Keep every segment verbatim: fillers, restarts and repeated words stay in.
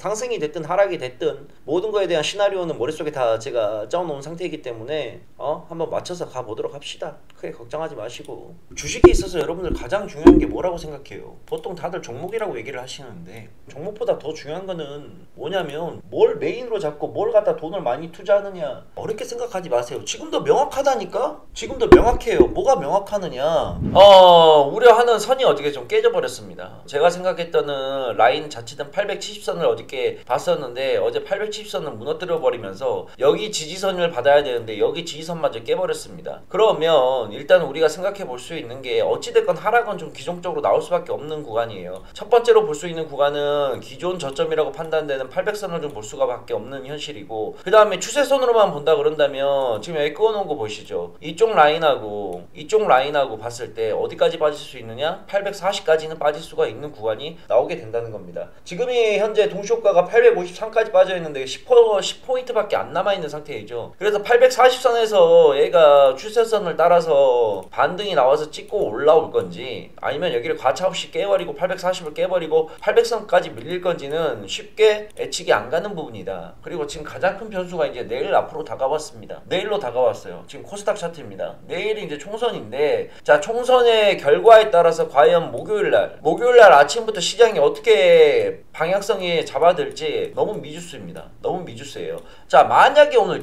상승이 됐든 하락이 됐든 모든 거에 대한 시나리오는 머릿속에 다 제가 짜놓은 상태이기 때문에 어 한번 맞춰서 가보도록 합시다. 크게 걱정하지 마시고, 주식에 있어서 여러분들 가장 중요한 게 뭐라고 생각해요? 보통 다들 종목이라고 얘기를 하시는데 종목보다 더 중요한 거는 뭐냐면 뭘 메인으로 잡고 뭘 갖다 돈을 많이 투자하느냐. 어렵게 생각하지 마세요. 지금도 명확하다니까? 지금도 명확해요. 뭐가 명확하느냐, 어 우려하는 선이 어저께 좀 깨져버렸습니다. 제가 생각했던 라인 자체는 팔백칠십 선을 어저께 봤었는데 어제 팔백칠십 선을 무너뜨려 버리면서 여기 지지선을 받아야 되는데 여기 지지선마저 깨버렸습니다. 그러면 일단 우리가 생각해 볼 수 있는 게 어찌됐건 하락은 좀 기존적으로 나올 수밖에 없는 구간이에요. 첫 번째로 볼 수 있는 구간은 기존 저점이라고 판단되는 팔백 선을 좀 볼 수가 밖에 없는 현실이고, 그 다음에 추세선으로만 본다 그런다면 지금 여기 끄어놓은 거 보이시죠? 이쪽 라인하고 이쪽 라인하고 봤을 때 어디까지 빠질 수 있느냐? 팔백사십까지는 빠질 수가 있는 구간이 나오게 된다는 겁니다. 지금이 현재 동시효과가 팔백오십삼까지 빠져 있는데 십 포인트밖에 안 남아있는 상태이죠. 그래서 팔백사십 선에서 얘가 추세선을 따라서 반등이 나와서 찍고 올라올 건지, 아니면 여기를 가차없이 깨버리고 팔백사십을 깨버리고 팔백 선까지 밀릴 건지는 쉽게 예측이 안 가는 부분이다. 그리고 지금 가장 큰 변수가 이제 내일 앞으로 다가왔습니다. 내일로 다가왔어요. 지금 코스닥 차트입니다. 내일이 이제 총선인데, 자, 총선의 결과에 따라서 과연 목요일날 목요일날 아침부터 시장이 어떻게 방향성이 잡아들지 너무 미지수입니다. 너무 미지수예요. 자, 만약에 오늘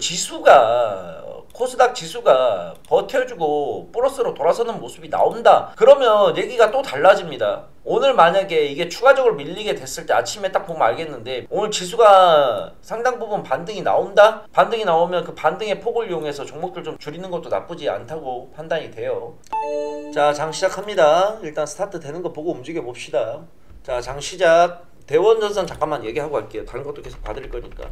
지수가 코스닥 지수가 버텨주고 플러스로 돌아서는 모습이 나온다, 그러면 얘기가 또 달라집니다. 오늘 만약에 이게 추가적으로 밀리게 됐을 때 아침에 딱 보면 알겠는데, 오늘 지수가 상당 부분 반등이 나온다? 반등이 나오면 그 반등의 폭을 이용해서 종목들 좀 줄이는 것도 나쁘지 않다고 판단이 돼요. 자, 장 시작합니다. 일단 스타트 되는 거 보고 움직여 봅시다. 자, 장 시작. 대원전선 잠깐만 얘기하고 갈게요. 다른 것도 계속 봐드릴 거니까.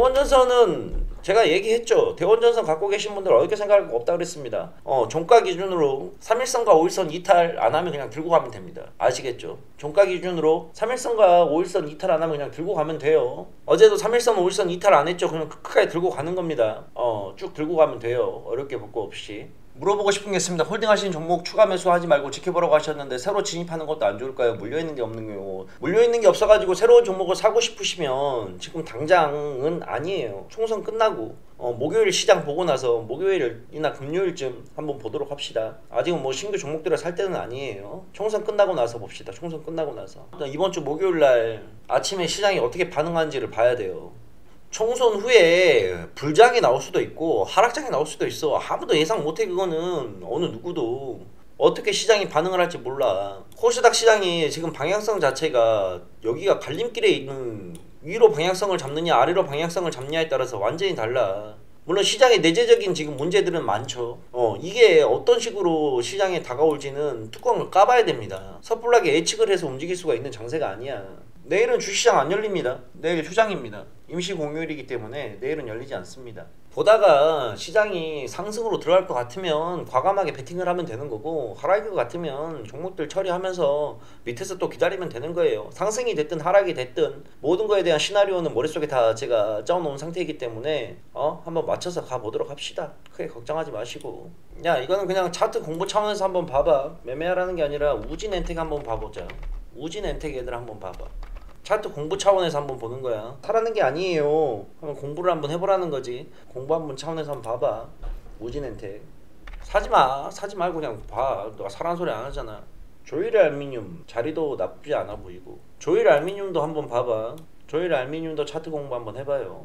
대원전선은 제가 얘기했죠. 대원전선 갖고 계신 분들 어렵게 생각할 거 없다 그랬습니다. 어, 종가 기준으로 삼일선과 오일선 이탈 안 하면 그냥 들고 가면 됩니다. 아시겠죠? 종가 기준으로 삼일선과 오일선 이탈 안 하면 그냥 들고 가면 돼요. 어제도 삼일선 오일선 이탈 안 했죠? 그냥 끝까지 들고 가는 겁니다. 어, 쭉 들고 가면 돼요. 어렵게 볼 거 없이. 물어보고 싶은 게 있습니다. 홀딩하시는 종목 추가 매수하지 말고 지켜보라고 하셨는데 새로 진입하는 것도 안 좋을까요? 물려있는 게 없는 경우, 물려있는 게 없어가지고 새로운 종목을 사고 싶으시면 지금 당장은 아니에요. 총선 끝나고 어, 목요일 시장 보고 나서 목요일이나 금요일쯤 한번 보도록 합시다. 아직은 뭐 신규 종목들을 살 때는 아니에요. 총선 끝나고 나서 봅시다. 총선 끝나고 나서 이번 주 목요일날 아침에 시장이 어떻게 반응하는지를 봐야 돼요. 총선 후에 불장이 나올 수도 있고 하락장이 나올 수도 있어. 아무도 예상 못해. 그거는 어느 누구도. 어떻게 시장이 반응을 할지 몰라. 코스닥 시장이 지금 방향성 자체가 여기가 갈림길에 있는, 위로 방향성을 잡느냐 아래로 방향성을 잡느냐에 따라서 완전히 달라. 물론 시장의 내재적인 지금 문제들은 많죠. 어 이게 어떤 식으로 시장에 다가올지는 뚜껑을 까봐야 됩니다. 섣불하게 예측을 해서 움직일 수가 있는 장세가 아니야. 내일은 주시장 안 열립니다. 내일 휴장입니다. 임시 공휴일이기 때문에 내일은 열리지 않습니다. 보다가 시장이 상승으로 들어갈 것 같으면 과감하게 베팅을 하면 되는 거고, 하락일 것 같으면 종목들 처리하면서 밑에서 또 기다리면 되는 거예요. 상승이 됐든 하락이 됐든 모든 거에 대한 시나리오는 머릿속에 다 제가 짜놓은 상태이기 때문에 어 한번 맞춰서 가보도록 합시다. 크게 걱정하지 마시고. 야, 이거는 그냥 차트 공부 차원에서 한번 봐봐. 매매하라는 게 아니라 우진엔텍 한번 봐보자. 우진엔텍 애들 한번 봐봐. 차트 공부 차원에서 한번 보는 거야. 사라는 게 아니에요. 한번 공부를 한번 해보라는 거지. 공부 한번 차원에서 한번 봐봐. 우진엔텍 사지마. 사지 말고 그냥 봐. 너가 사라는 소리 안 하잖아. 조일 알미늄 자리도 나쁘지 않아 보이고, 조일 알미늄도 한번 봐봐. 조일 알미늄도 차트 공부 한번 해봐요.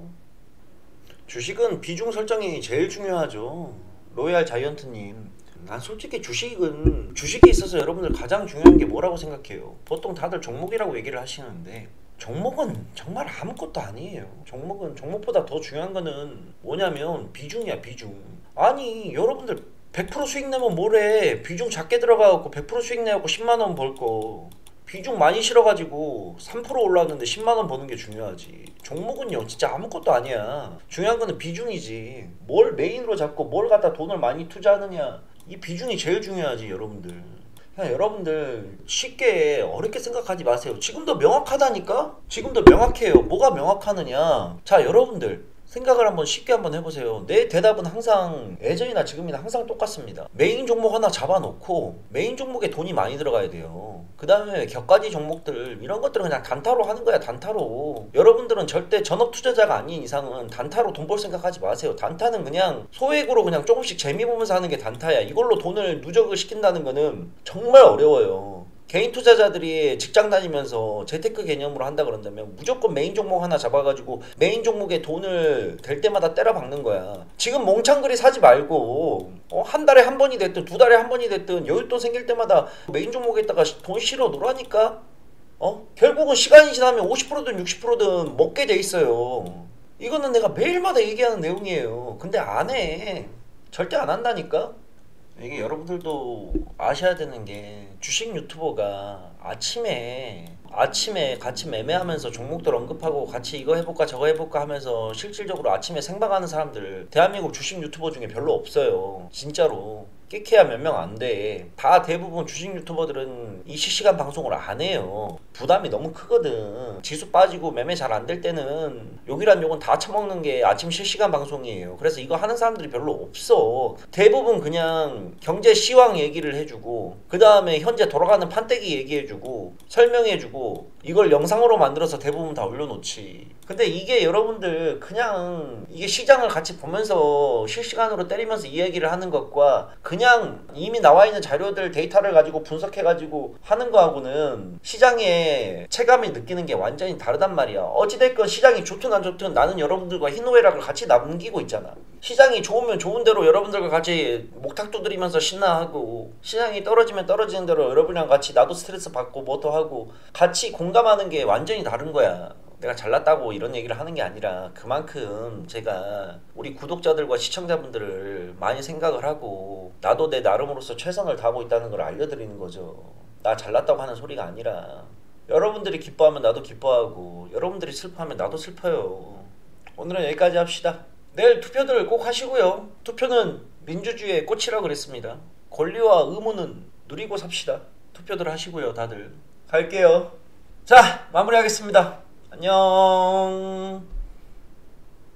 주식은 비중 설정이 제일 중요하죠. 로얄 자이언트님, 난 솔직히 주식은, 주식에 있어서 여러분들 가장 중요한 게 뭐라고 생각해요? 보통 다들 종목이라고 얘기를 하시는데 종목은 정말 아무것도 아니에요. 종목은, 종목보다 더 중요한 거는 뭐냐면 비중이야, 비중. 아니, 여러분들 백 퍼센트 수익 내면 뭐래. 비중 작게 들어가갖고 백 퍼센트 수익 내갖고 십만 원 벌 거, 비중 많이 실어가지고 삼 퍼센트 올라왔는데 십만 원 버는 게 중요하지. 종목은요 진짜 아무것도 아니야. 중요한 거는 비중이지. 뭘 메인으로 잡고 뭘 갖다 돈을 많이 투자하느냐, 이 비중이 제일 중요하지. 여러분들 그냥 여러분들 쉽게 어렵게 생각하지 마세요. 지금도 명확하다니까? 지금도 명확해요. 뭐가 명확하느냐. 자, 여러분들 생각을 한번 쉽게 한번 해보세요. 내 대답은 항상 예전이나 지금이나 항상 똑같습니다. 메인 종목 하나 잡아놓고 메인 종목에 돈이 많이 들어가야 돼요. 그 다음에 격가지 종목들 이런 것들은 그냥 단타로 하는 거야. 단타로. 여러분들은 절대 전업 투자자가 아닌 이상은 단타로 돈 벌 생각하지 마세요. 단타는 그냥 소액으로 그냥 조금씩 재미 보면서 하는 게 단타야. 이걸로 돈을 누적을 시킨다는 거는 정말 어려워요. 개인 투자자들이 직장 다니면서 재테크 개념으로 한다 그런다면 무조건 메인 종목 하나 잡아가지고 메인 종목에 돈을 될 때마다 때려 박는 거야. 지금 몽창그리 사지 말고 어, 한 달에 한 번이 됐든 두 달에 한 번이 됐든 여윳돈 생길 때마다 메인 종목에다가 돈 실어 놓으라니까. 어? 결국은 시간이 지나면 오십 퍼센트든 육십 퍼센트든 먹게 돼 있어요. 이거는 내가 매일마다 얘기하는 내용이에요. 근데 안 해. 절대 안 한다니까. 이게 여러분들도 아셔야 되는 게 주식 유튜버가 아침에 아침에 같이 매매하면서 종목들 언급하고 같이 이거 해볼까 저거 해볼까 하면서 실질적으로 아침에 생방하는 사람들 대한민국 주식 유튜버 중에 별로 없어요. 진짜로. 끼케야 몇 명 안 돼. 다 대부분 주식 유튜버들은 이 실시간 방송을 안 해요. 부담이 너무 크거든. 지수 빠지고 매매 잘 안 될 때는 욕이란 욕은 다 처먹는 게 아침 실시간 방송이에요. 그래서 이거 하는 사람들이 별로 없어. 대부분 그냥 경제 시황 얘기를 해주고 그 다음에 현재 돌아가는 판때기 얘기해주고 설명해주고 이걸 영상으로 만들어서 대부분 다 올려놓지. 근데 이게 여러분들 그냥 이게 시장을 같이 보면서 실시간으로 때리면서 이야기를 하는 것과 그냥 이미 나와 있는 자료들 데이터를 가지고 분석해가지고 하는 거하고는 시장의 체감이 느끼는 게 완전히 다르단 말이야. 어찌됐건 시장이 좋든 안 좋든 나는 여러분들과 희노애락을 같이 남기고 있잖아. 시장이 좋으면 좋은 대로 여러분들과 같이 목탁 두드리면서 신나하고 시장이 떨어지면 떨어지는 대로 여러분이랑 같이 나도 스트레스 받고 뭐도 하고 같이 공감하는 게 완전히 다른 거야. 내가 잘났다고 이런 얘기를 하는 게 아니라 그만큼 제가 우리 구독자들과 시청자분들을 많이 생각을 하고 나도 내 나름으로서 최선을 다하고 있다는 걸 알려드리는 거죠. 나 잘났다고 하는 소리가 아니라 여러분들이 기뻐하면 나도 기뻐하고 여러분들이 슬퍼하면 나도 슬퍼요. 오늘은 여기까지 합시다. 내일 투표들 꼭 하시고요. 투표는 민주주의의 꽃이라고 그랬습니다. 권리와 의무는 누리고 삽시다. 투표들 하시고요. 다들 갈게요. 자, 마무리하겠습니다. 안녕.